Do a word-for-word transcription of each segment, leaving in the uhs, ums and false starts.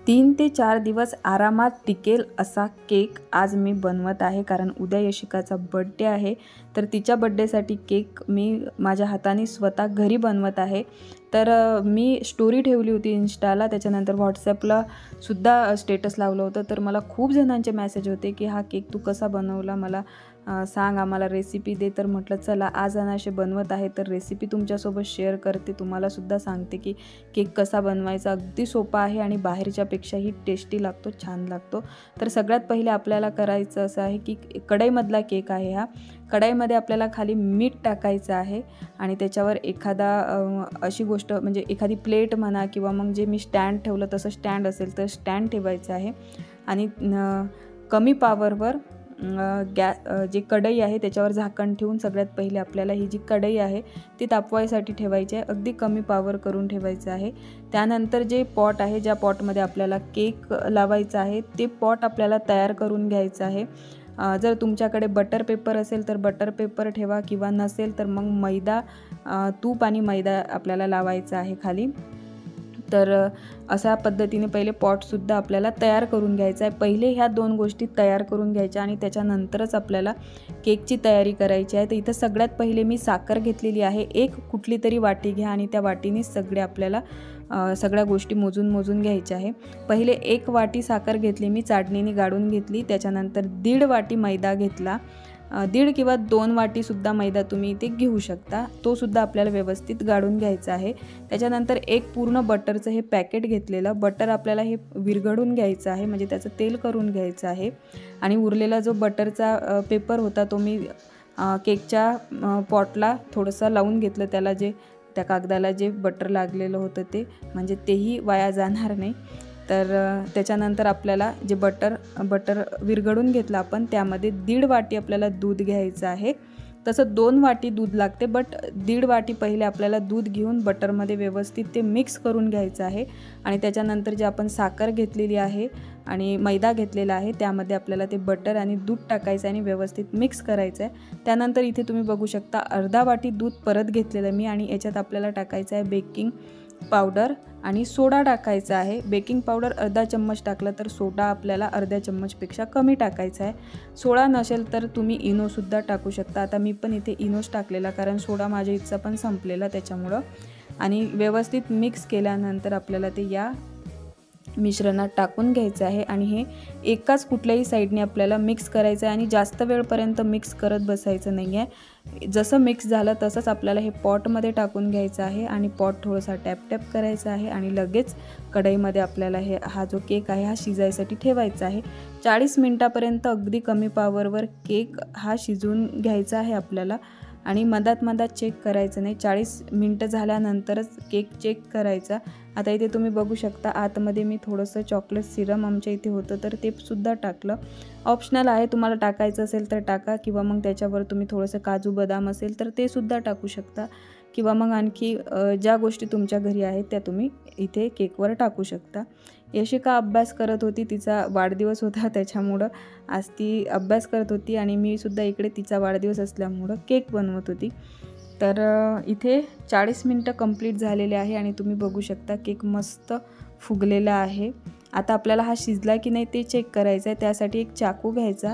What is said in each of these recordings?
तीन ते चार दिवस आरामात टिकेल असा केक आज मी बनवत आहे, कारण उद्या यशिकाचा बड्डे आहे। तर तिच्या बड्डेसाठी केक मी माझ्या हाताने स्वतः घरी बनवत आहे। तर मी स्टोरी ठेवली होती इंस्टाला, त्याच्यानंतर व्हॉट्सॲपला सुद्धा स्टेटस लावलं होतं। तर मला खूप जणांचे मेसेज होते की हा केक तू कसा बनवला, मला सांग, आम्हाला रेसिपी दे। तर म्हटलं चला आज अनाशे बनवत आहे तर रेसिपी तुमच्यासोबत शेअर करते, तुम्हाला सुद्धा सांगते की केक कसा बनवायचा। अगदी सोपा आहे आणि बाहेरच्यापेक्षाही टेस्टी लागतो, छान लागतो। तर सगळ्यात पहिले आपल्याला करायचं असं आहे की कढईमधला केक आहे हा। कढईमध्ये आपल्याला खाली मीठ टाकायचं आहे आणि त्याच्यावर एखादा अशी गोष्ट म्हणजे एखादी प्लेट म्हणा किंवा मग जे मी स्टँड ठेवलं तसं स्टँड असेल तर स्टँड ठेवायचं आहे आणि कमी पॉवरवर गॅ जे कढई आहे त्याच्यावर झाकण ठेवून सगळ्यात पहिले आपल्याला ही जी कढई आहे ती तापवायसाठी ठेवायची आहे, अगदी कमी पॉवर करून ठेवायचं आहे। त्यानंतर जे पॉट आहे, ज्या पॉटमध्ये आपल्याला केक लावायचा आहे ते पॉट आपल्याला तयार करून घ्यायचं आहे। जर तुमच्याकडे बटर पेपर असेल तर बटर पेपर ठेवा, किंवा नसेल तर मग मैदा, तूप आणि मैदा आपल्याला लावायचा आहे खाली। तर अशा पद्धतीने पहिले पॉटसुद्धा आपल्याला तयार करून घ्यायचा आहे। पहिले ह्या दोन गोष्टी तयार करून घ्यायच्या आणि त्याच्यानंतरच आपल्याला केकची तयारी करायची आहे। तर इथं सगळ्यात पहिले मी साखर घेतलेली आहे, एक कुठली तरी वाटी घ्या आणि त्या वाटीने सगळे आपल्याला सगळ्या गोष्टी मोजून मोजून घ्यायच्या आहे। पहिले एक वाटी साखर घेतली मी, चाळणीने गाळून घेतली। त्याच्यानंतर दीड वाटी मैदा घेतला, दीड किंवा दोन वाटीसुद्धा मैदा तुम्ही इथे घेऊ शकता, तो सुद्धा आपल्याला व्यवस्थित गाळून घ्यायचा आहे। त्याच्यानंतर एक पूर्ण बटरचं हे पॅकेट घेतलेलं, बटर आपल्याला हे विरघळून घ्यायचं आहे, म्हणजे त्याचं तेल करून घ्यायचं आहे। आणि उरलेला जो बटरचा पेपर होता तो मी केकच्या पॉटला थोडंसं लावून घेतलं, त्याला जे त्या कागदाला जे बटर लागलेलं होतं ते, म्हणजे तेही वाया जाणार नाही। तर त्याच्यानंतर आपल्याला जे बटर बटर विरघळून घेतलं आपण, त्यामध्ये दीड वाटी आपल्याला दूध घ्यायचं आहे। तसं दोन वाटी दूध लागते, बट दीड वाटी पहिले आपल्याला दूध घेऊन बटरमध्ये व्यवस्थित ते मिक्स करून घ्यायचं आहे। आणि त्याच्यानंतर जे आपण साखर घेतलेली आहे आणि मैदा घेतलेला आहे त्यामध्ये आपल्याला ते बटर आणि दूध टाकायचं आणि व्यवस्थित मिक्स करायचं आहे। त्यानंतर इथे तुम्ही बघू शकता अर्धा वाटी दूध परत घेतलेलं मी, आणि याच्यात आपल्याला टाकायचं आहे बेकिंग पावडर आणि सोडा टाकायचा आहे। बेकिंग पावडर अर्धा चम्मच टाकलं तर सोडा आपल्याला अर्ध्या चम्मचपेक्षा कमी टाकायचा आहे। सोडा नसेल तर तुम्ही इनोसुद्धा टाकू शकता। आता मी पण इथे इनोस टाकलेला, कारण सोडा माझ्या इथचा पण संपलेला त्याच्यामुळं। आणि व्यवस्थित मिक्स केल्यानंतर आपल्याला ते या मिश्रणात टाकून घ्यायचं आहे आणि हे एकाच कुठल्याही साईडने आपल्याला मिक्स करायचं आहे आणि जास्त वेळपर्यंत मिक्स करत बसायचं नाही आहे। जसं मिक्स झालं तसंच आपल्याला हे पॉटमध्ये टाकून घ्यायचं आहे आणि पॉट थोडासा टॅप टॅप करायचा आहे आणि लगेच कढईमध्ये आपल्याला हे हा जो केक आहे हा शिजायसाठी ठेवायचा आहे। चाळीस मिनटापर्यंत अगदी कमी पॉवरवर केक हा शिजवून घ्यायचा आहे आपल्याला, आणि मधात मधात चेक करायचं नाही। चाळीस मिनटं झाल्यानंतरच केक चेक करायचा। आता इथे तुम्ही बघू शकता आतमध्ये मी थोडंसं चॉकलेट सिरम आमच्या इथे होतं तर ते सुद्धा टाकलं, ऑप्शनल आहे, तुम्हाला टाकायचं असेल तर टाका, किंवा मग त्याच्यावर तुम्ही थोडंसं काजू बदाम असेल तर ते सुद्धा टाकू शकता, किंवा मग आणखी ज्या गोष्टी तुमच्या घरी आहेत त्या तुम्ही इथे केकवर टाकू शकता। यशिका अभ्यास करत होती, तिचा वाढदिवस होता त्याच्यामुळं आज ती अभ्यास करत होती आणि मी सुद्धा इकडे तिचा वाढदिवस असल्यामुळं केक बनवत होती। तर इथे चाळीस मिनटं कंप्लीट झालेले आहे आणि तुम्ही बघू शकता केक मस्त फुगलेला आहे। आता आपल्याला हा शिजला की नाही ते चेक करायचं आहे, त्यासाठी एक चाकू घ्यायचा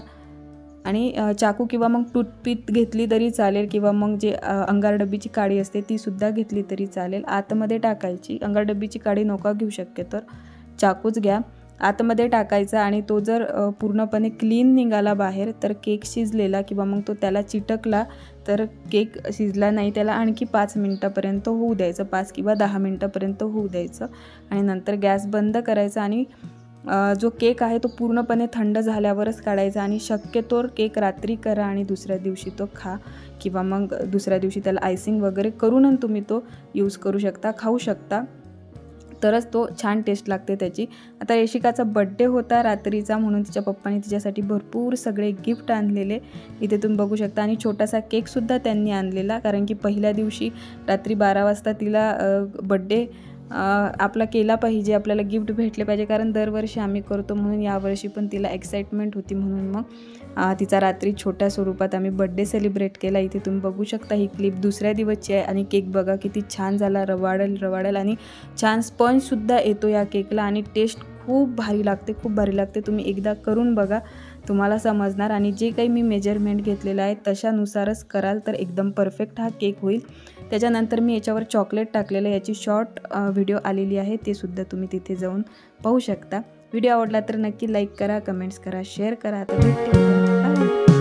आणि चाकू किंवा मग टूथपिक घेतली तरी चालेल, किंवा मग जे अंगारडब्बीची काडी असते ती सुद्धा घेतली तरी चालेल। आतमध्ये टाकायची, अंगारडब्बीची काडी नका घेऊ शक्यतो, चाकूच घ्या, आतमध्ये टाकायचा आणि तो जर पूर्णपणे क्लीन निघाला बाहेर तर केक शिजलेला, किंवा मग तो त्याला चिटकला तर केक शिजला नाही, त्याला आणखी पाच मिनटापर्यंत होऊ द्यायचं, पाच किंवा दहा मिनटापर्यंत होऊ द्यायचं आणि नंतर गॅस बंद करायचा। आणि जो केक आहे तो पूर्णपणे थंड झाल्यावरच काढायचा आणि शक्यतोवर केक रात्री करा आणि दुसऱ्या दिवशी तो खा, किंवा मग दुसऱ्या दिवशी त्याला आयसिंग वगैरे करूनच तुम्ही तो यूज करू शकता, खाऊ शकता, तरच तो छान टेस्ट लागते त्याची। आता यशिकाचा बड्डे होता रात्रीचा, म्हणून तिच्या पप्पाने तिच्यासाठी भरपूर सगळे गिफ्ट आणलेले इथे तुम्ही बघू शकता, आणि छोटासा केकसुद्धा त्यांनी आणलेला, कारण की पहिल्या दिवशी रात्री बारा वाजता तिला बड्डे आपला केला पाहिजे, आपल्याला गिफ्ट भेटले पाहिजे, कारण दरवर्षी आम्ही करतो, म्हणून यावर्षी पण तिला एक्साइटमेंट होती, म्हणून मग तिचा रात्री छोट्या स्वरूपात आम्ही बड्डे सेलिब्रेट केला। इथे तुम्ही बघू शकता ही क्लिप दुसऱ्या दिवसची आहे आणि केक बघा किती छान झाला, रवाडेल रवाडेल आणि छान स्पंजसुद्धा येतो या केकला आणि टेस्ट खूप भारी लागते, खूप भारी लागते. तुम्ही एकदा करून बघा, तुम्हाला समजणार. आणि जे काही मी मेजरमेंट घेतलेलं आहे तशानुसारच कराल तर एकदम परफेक्ट हा केक होईल. त्याच्यानंतर मी याच्यावर चॉकलेट टाकलेलं आहे, याची शॉर्ट व्हिडिओ आलेली आहे, ते सुद्धा तुम्ही तिथे जाऊन पाहू शकता. व्हिडिओ आवडला तर नक्की लाईक करा, कमेंट्स करा, शेअर करा. आता भेटते उद्या. बाय.